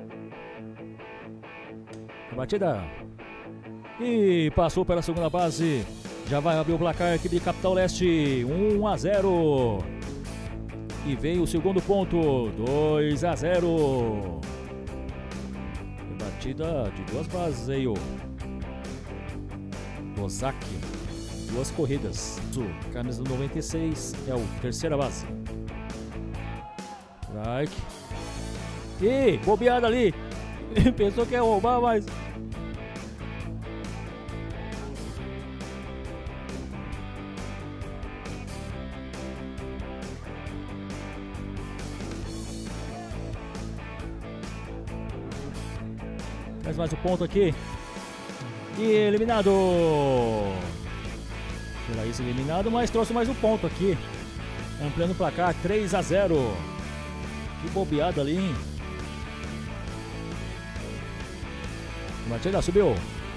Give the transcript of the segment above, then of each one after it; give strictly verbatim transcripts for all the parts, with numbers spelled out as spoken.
Batida. E passou pela segunda base. Já vai abrir o placar, equipe de Capital Leste, um a zero. E vem o segundo ponto, dois a zero. Batida de duas bases aí, o Ozaki. Duas corridas. Camisa noventa e seis é o terceira base. Strike. Ih, bobeada ali. Pensou que ia roubar, mas... Traz mais um ponto aqui. E eliminado. Pela isso eliminado, mas trouxe mais um ponto aqui. Ampliando o placar, três a zero. Que bobeada ali, hein? Batida subiu.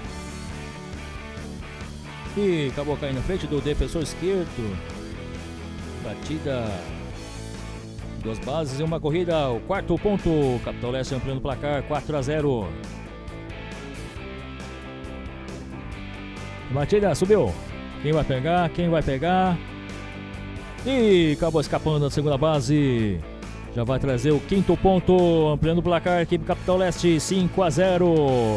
E acabou caindo na frente do defensor esquerdo. Batida. Duas bases e uma corrida. O quarto ponto. Capital Leste ampliando o placar, quatro a zero. Batida subiu. Quem vai pegar? Quem vai pegar? E acabou escapando da segunda base. Já vai trazer o quinto ponto. Ampliando o placar. Equipe Capital Leste cinco a zero.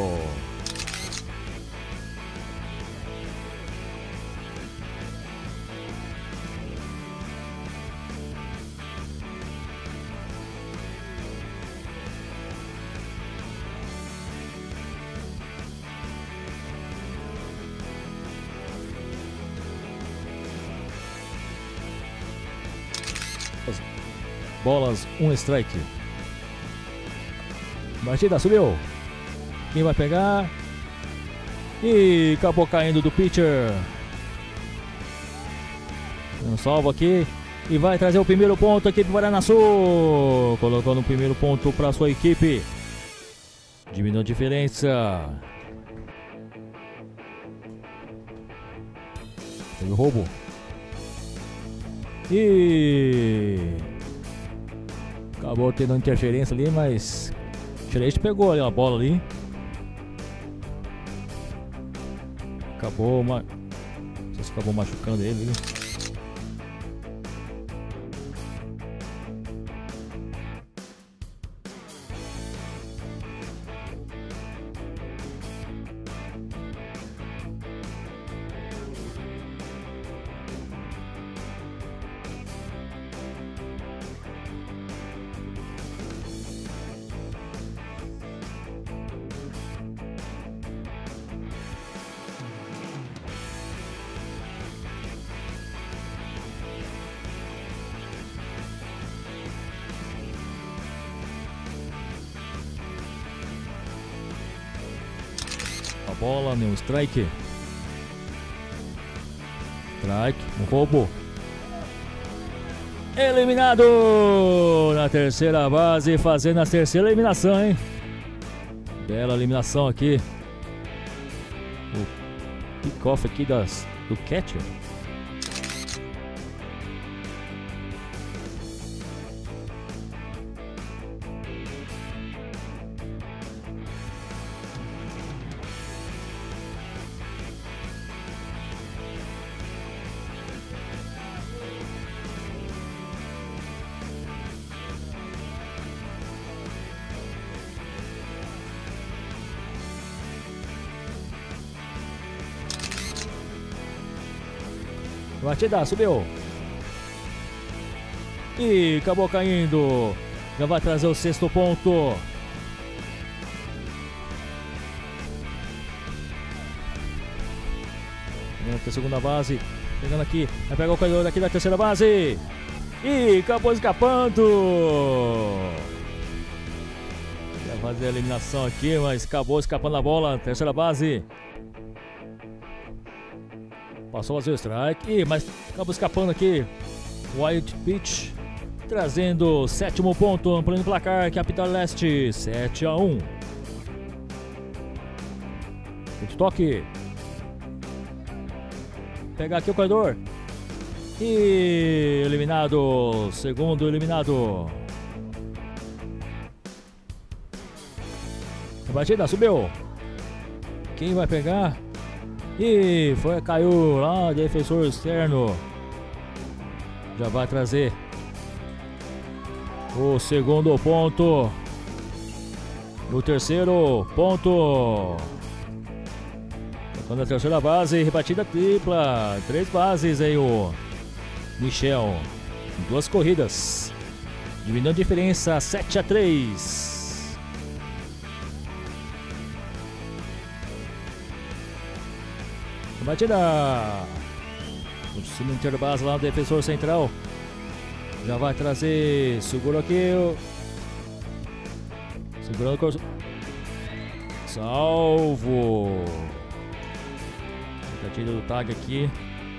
Bolas, um strike. Batida subiu. Quem vai pegar? E acabou caindo do pitcher. Um salvo aqui. E vai trazer o primeiro ponto aqui do Guaranaçu. Colocando o primeiro ponto para sua equipe. Diminuindo a diferença. Teve o roubo. E... acabou tendo interferência ali, mas o Celeste pegou ali a bola ali. Acabou, ma... não sei se acabou machucando ele ali. A bola, nenhum strike. Strike, um roubo. Eliminado na terceira base, fazendo a terceira eliminação, hein? Bela eliminação aqui. O pick-off aqui das, do catcher. Batida, subiu. E acabou caindo. Já vai trazer o sexto ponto. Pegando a segunda base. Pegando aqui. Vai pegar o corredor aqui da terceira base. E acabou escapando. Vai fazer a eliminação aqui, mas acabou escapando a bola. Terceira base. Passou a fazer o strike. Ih, mas acabou escapando aqui. Wild pitch. Trazendo o sétimo ponto. Ampliando o placar. Capital Leste sete a um. Toque. Pegar aqui o corredor. E eliminado. Segundo eliminado. Batida, subiu. Quem vai pegar? E foi, caiu lá, defensor externo. Já vai trazer o segundo ponto. No terceiro ponto. Tocando a terceira base, rebatida tripla. Três bases aí o Michel. Duas corridas. Diminuindo a diferença, sete a três. Batida. Por cima inteiro base lá no defensor central. Já vai trazer. Segurou aqui. Segurando o corso. Salvo. Batida do tag aqui.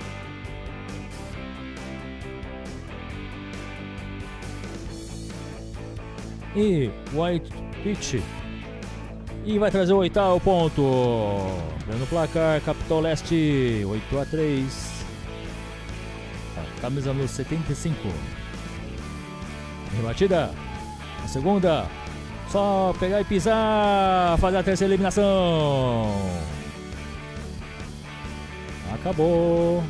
E White Pitch. E vai trazer o oitavo ponto. No placar, Capital Leste, oito a três. Camisa no setenta e cinco. Rebatida. A segunda. Só pegar e pisar. Fazer a terceira eliminação. Acabou.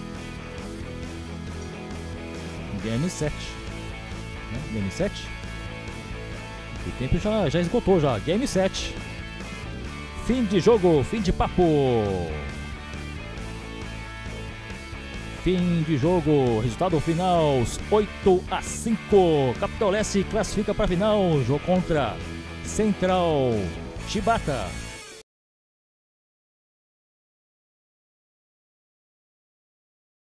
Game sete. Game sete. O tempo já, já esgotou já. Game sete. Fim de jogo, fim de papo. Fim de jogo, resultado final oito a cinco. Capital Leste classifica para a final. Jogo contra Central Chibata.